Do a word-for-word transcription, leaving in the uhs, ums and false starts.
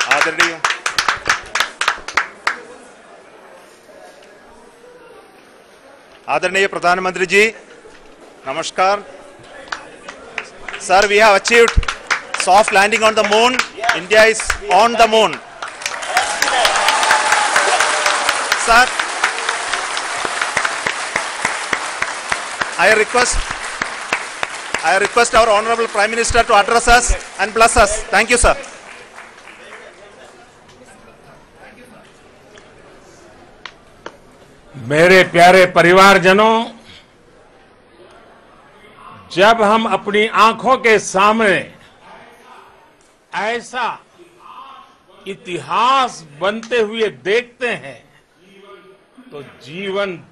आदरणीय आदरणीय प्रधानमंत्री जी, नमस्कार. Sir, we have achieved soft landing on the moon. India is on the moon. Sir, I request I request our Honorable Prime Minister to address us and bless us. Thank you, sir. मेरे प्यारे परिवारजनों, जब हम अपनी आंखों के सामने ऐसा इतिहास बनते हुए देखते हैं तो जीवन